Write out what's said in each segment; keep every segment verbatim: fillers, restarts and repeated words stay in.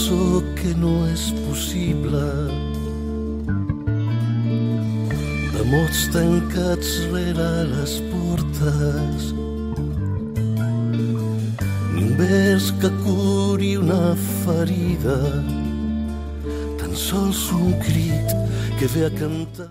penso que no és possible. De mots tancats rere les portes, ni un vers que curi una ferida, tan sols un crit que ve a cantar.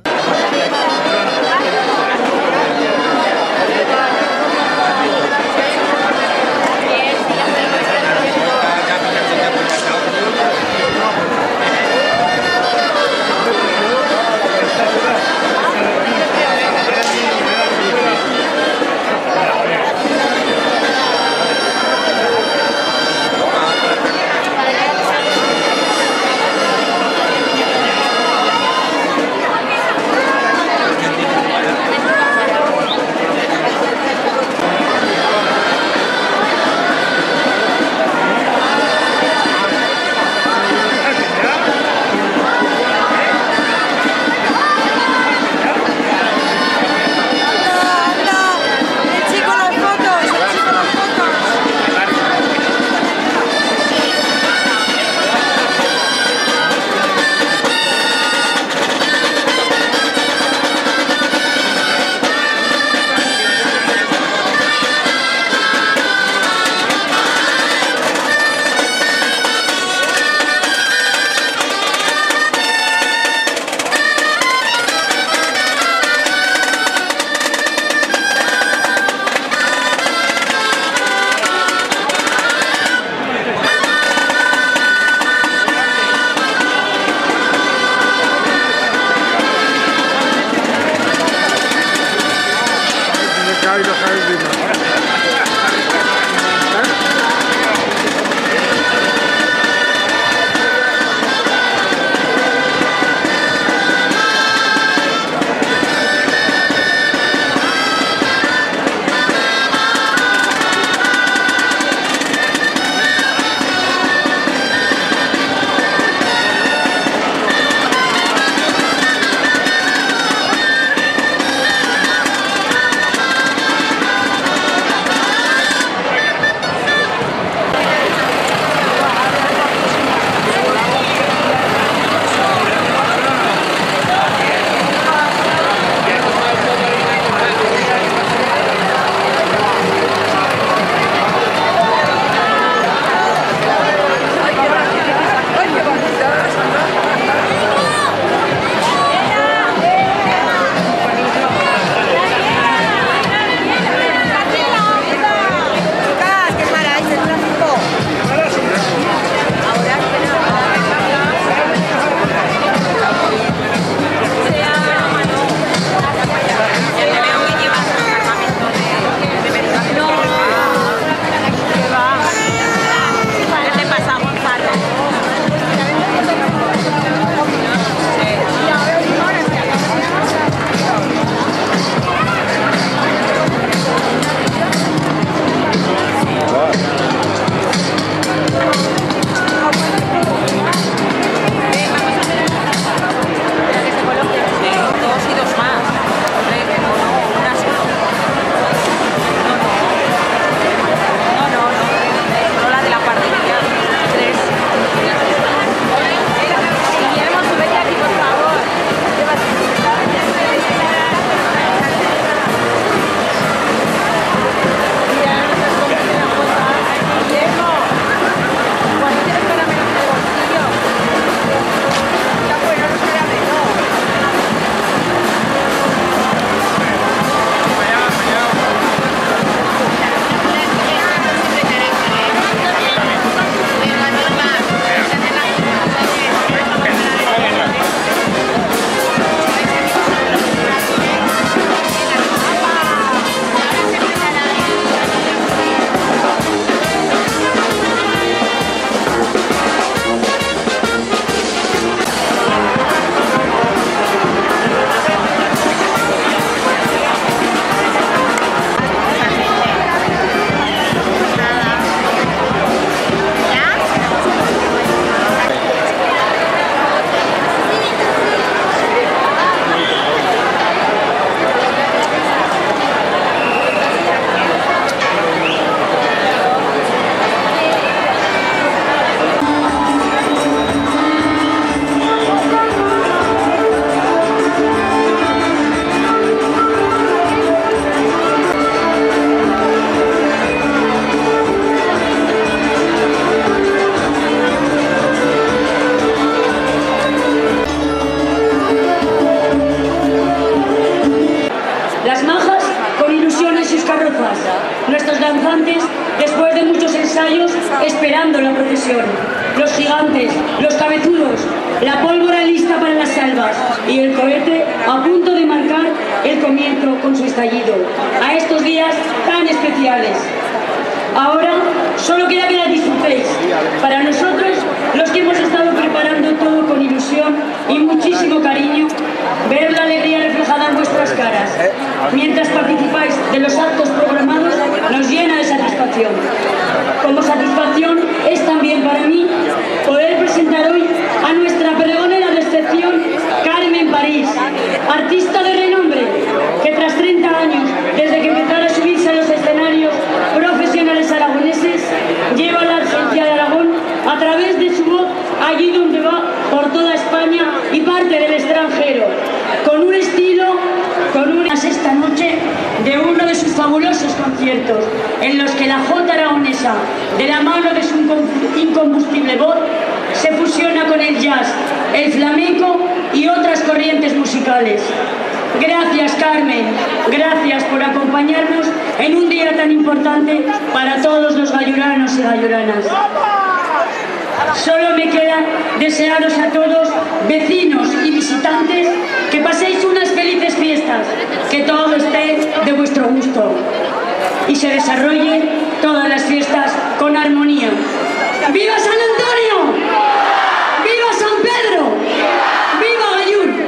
estrofas. Nuestros danzantes, después de muchos ensayos, esperando la procesión. Los gigantes, los cabezudos, la pólvora lista para las salvas y el cohete a punto de marcar el comienzo con su estallido. A estos días tan especiales. Ahora solo queda que la disfrutéis. Para nosotros, los que hemos estado preparando todo con ilusión y muchísimo cariño, ver la alegría reflejada en vuestras caras mientras participáis de los actos programados nos llena de satisfacción. Como satisfacción es también para mí poder presentar hoy a nuestra pregonera de excepción, Carmen París, artista de renombre que tras treinta años, desde que empezara a subirse a los escenarios profesionales aragoneses, lleva la esencia de Aragón a través de su voz allí donde va, por toda España y parte del extranjero, con un estilo, con unas esta noche de uno de sus fabulosos conciertos, en los que la jota aragonesa, de la mano de su incombustible voz, se fusiona con el jazz, el flamenco y otras corrientes musicales. Gracias, Carmen, gracias por acompañarnos en un día tan importante para todos los galluranos y galluranas. Solo me queda desearos a todos, vecinos y visitantes, que paséis unas felices fiestas, que todo esté de vuestro gusto y se desarrollen todas las fiestas con armonía. ¡Viva San Antonio! ¡Viva San Pedro! ¡Viva Gallur!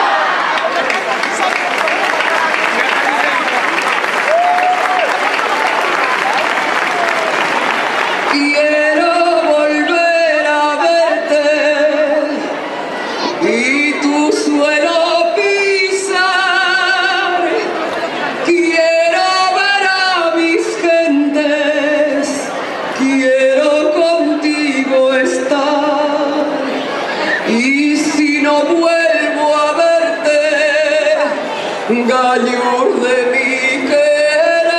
Quiero volver a verte y tu suelo pisar. Quiero ver a mis gentes, quiero contigo estar. Y si no vuelvo a verte, Gallur de mi querer,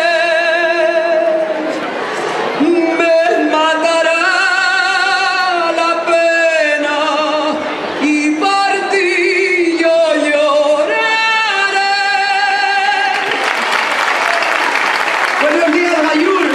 me matará la pena y por ti yo lloraré. Buenos días, Gallur.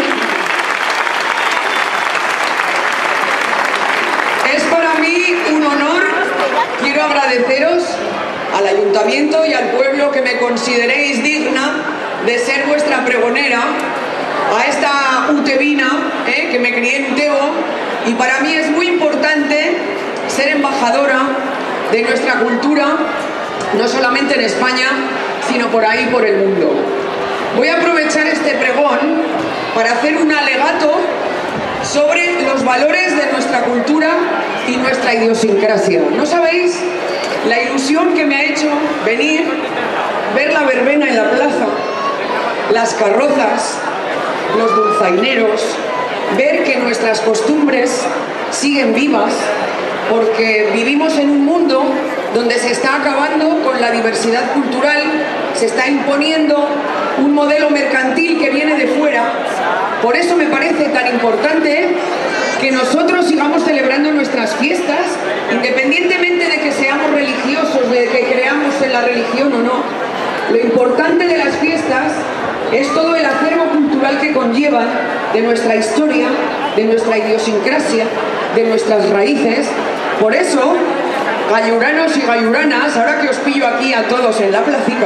Es para mí un honor. Quiero agradeceros al ayuntamiento y al pueblo que me consideréis digna de ser vuestra pregonera, a esta utevina, eh, que me crié en Utebo, y para mí es muy importante ser embajadora de nuestra cultura, no solamente en España, sino por ahí, por el mundo. Voy a aprovechar este pregón para hacer un alegato sobre los valores de nuestra cultura y nuestra idiosincrasia. ¿No sabéis la ilusión que me ha hecho venir, ver la verbena en la plaza, las carrozas, los dulzaineros, ver que nuestras costumbres siguen vivas, porque vivimos en un mundo donde se está acabando con la diversidad cultural, se está imponiendo un modelo mercantil que viene de fuera. Por eso me parece tan importante que nosotros sigamos celebrando nuestras fiestas, independientemente de que seamos religiosos, de que creamos en la religión o no. Lo importante de las fiestas es todo el acervo cultural que conllevan, de nuestra historia, de nuestra idiosincrasia, de nuestras raíces. Por eso, galluranos y galluranas, ahora que os pillo aquí a todos en la placica,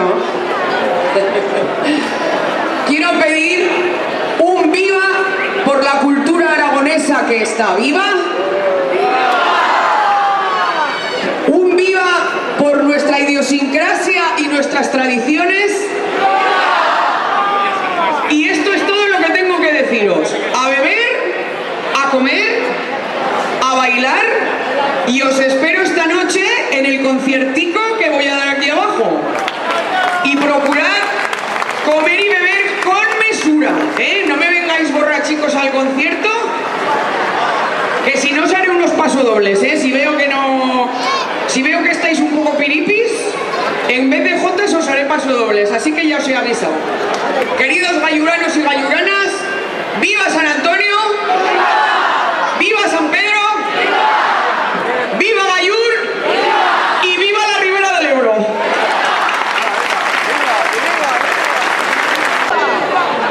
quiero pedir un viva por la cultura aragonesa que está viva, un viva por nuestra idiosincrasia y nuestras tradiciones. Y esto es todo lo que tengo que deciros. A beber, a comer, a bailar, y os espero esta noche en el conciertico que voy a dar aquí abajo. Y procurad comer y beber con mesura, ¿eh? No me vengáis borrachicos al concierto, que si no os haré unos pasodobles, ¿eh? Si veo que no... Si veo que estáis un poco piripis, en vez de jotas os haré pasodobles, así que ya os he avisado. Queridos galluranos y galluranas, ¡viva San Antonio! ¡Viva San Pedro! ¡Viva Gallur! ¡Y viva la Ribera del Ebro!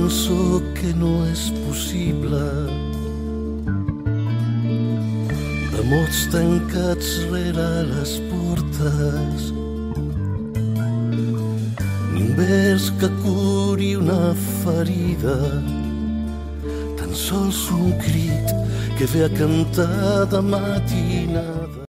cançó que no és possible, d'amors tancats rere les portes, ni un vers que curi una ferida, tan sols un crit que ve a cantar de matinada.